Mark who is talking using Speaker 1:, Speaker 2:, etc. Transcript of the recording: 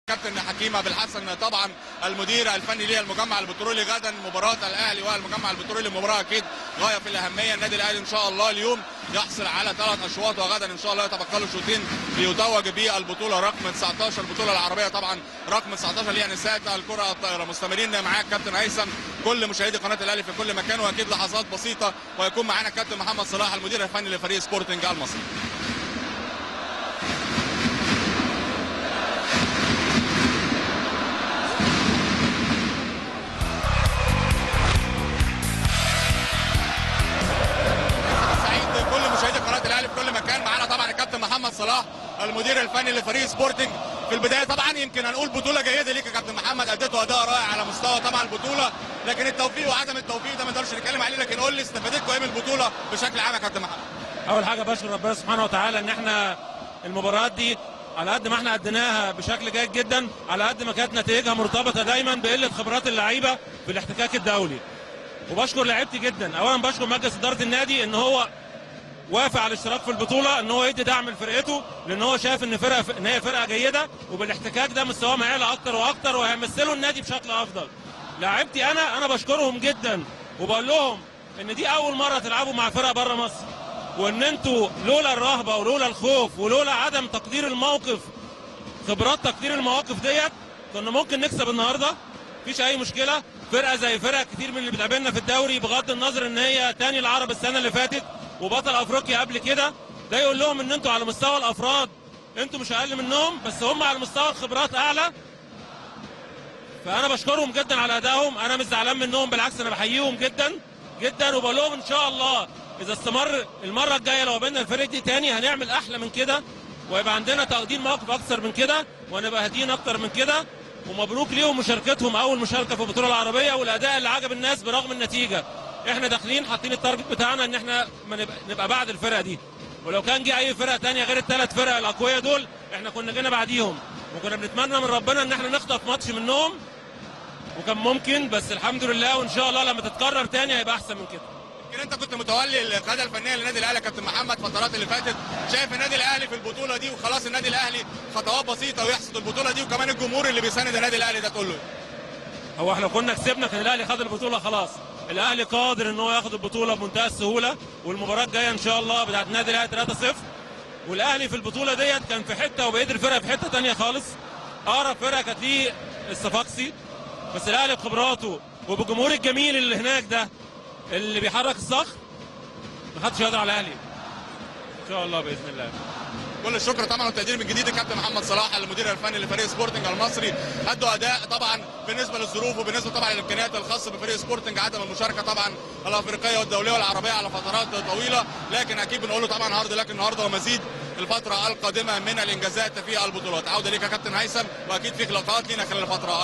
Speaker 1: كابتن حكيم عبد الحسن طبعا المدير الفني للمجمع البترولي. غدا مباراه الاهلي والمجمع البترولي، مباراه اكيد غايه في الاهميه. النادي الاهلي ان شاء الله اليوم يحصل على 3 اشواط، وغدا ان شاء الله يتبقى له شوطين ليتوج بالبطوله رقم 19، البطوله العربيه طبعا رقم 19 اللي هي نساء الكره الطائره. مستمرين معاك كابتن هيثم، كل مشاهدي قناه الاهلي في كل مكان، واكيد لحظات بسيطه ويكون معانا كابتن محمد صلاح المدير الفني لفريق سبورتنج المصري. كل مكان معانا طبعا الكابتن محمد صلاح المدير الفني لفريق سبورتنج. في البدايه طبعا يمكن هنقول بطوله جيده ليك يا كابتن محمد، اديته اداء رائع على مستوى طبعا البطوله، لكن التوفيق وعدم التوفيق ده ما نقدرش نتكلم عليه، لكن قول لي استفادتكم ايه من البطوله بشكل عام يا كابتن محمد؟
Speaker 2: اول حاجه بشكر ربنا سبحانه وتعالى ان احنا المباريات دي على قد ما احنا اديناها بشكل جيد جدا، على قد ما كانت نتائجها مرتبطه دايما بقله خبرات اللعيبه في الاحتكاك الدولي. وبشكر لعيبتي جدا، اولا بشكر مجلس اداره النادي ان هو وافق على الاشتراك في البطوله، ان هو يدي دعم لفرقته، لان هو شايف ان هي فرقه جيده، وبالاحتكاك ده مستواهم هيعلى اكتر واكتر وهيمثلوا النادي بشكل افضل. لاعيبتي انا بشكرهم جدا، وبقول لهم ان دي اول مره تلعبوا مع فرقه بره مصر، وان انتوا لولا الرهبه ولولا الخوف ولولا عدم تقدير الموقف، خبرات تقدير المواقف ديت، كنا ممكن نكسب النهارده مفيش اي مشكله. فرقه زي فرق كتير من اللي بتقابلنا في الدوري، بغض النظر ان هي تاني العرب السنه اللي فاتت وبطل افريقيا قبل كده، ده يقول لهم ان انتوا على مستوى الافراد انتوا مش اقل منهم، بس هم على مستوى الخبرات اعلى. فانا بشكرهم جدا على ادائهم، انا مش زعلان منهم، بالعكس انا بحييهم جدا جدا، وبقول لهم ان شاء الله اذا استمر المره الجايه لو قابلنا الفريق دي تاني هنعمل احلى من كده، ويبقى عندنا تقدير موقف اكثر من كده، ونبقى هاديين اكتر من كده. ومبروك ليهم مشاركتهم، اول مشاركه في البطوله العربيه، والاداء اللي عجب الناس برغم النتيجه. احنا داخلين حاطين التارجت بتاعنا ان احنا نبقى بعد الفرقه دي، ولو كان جه اي فرقه ثانيه غير الثلاث فرق الاقوياء دول احنا كنا جينا بعديهم، وكنا بنتمنى من ربنا ان احنا نخطف ماتش منهم، وكان ممكن، بس الحمد لله، وان شاء الله لما تتكرر ثاني هيبقى احسن من كده.
Speaker 1: يمكن انت كنت متولي القياده الفنيه للنادي الاهلي يا كابتن محمد الفترات اللي فاتت، شايف النادي الاهلي في البطوله دي وخلاص النادي الاهلي خطوات بسيطه ويحصد البطوله دي، وكمان الجمهور اللي بيساند النادي الاهلي ده تقول له؟
Speaker 2: هو احنا كنا كسبنا، كان الاهلي خد البطوله خلاص، الاهلي قادر ان هو ياخد البطوله بمنتهى السهوله، والمباراه الجايه ان شاء الله بتاعت النادي الاهلي 3-0، والاهلي في البطوله ديت كان في حته وبقيه الفرق في حته ثانيه خالص. اقرب فرقه كانت ليه الصفاقسي، بس الاهلي بخبراته وبالجمهور الجميل اللي هناك ده اللي بيحرك الصخر محدش يقدر على الاهلي ان شاء الله باذن الله.
Speaker 1: كل الشكر طبعا والتقدير من جديد لكابتن محمد صلاح المدير الفني لفريق سبورتنج المصري. ادوا اداء طبعا بالنسبه للظروف وبالنسبه طبعا للامكانيات الخاصه بفريق سبورتنج، عدم المشاركه طبعا الافريقيه والدوليه والعربيه على فترات طويله، لكن اكيد بنقول له طبعا هارد لك النهارده ومزيد الفتره القادمه من الانجازات في البطولات. عوده ليك يا كابتن هيثم، واكيد في لقاءات لينا خلال الفتره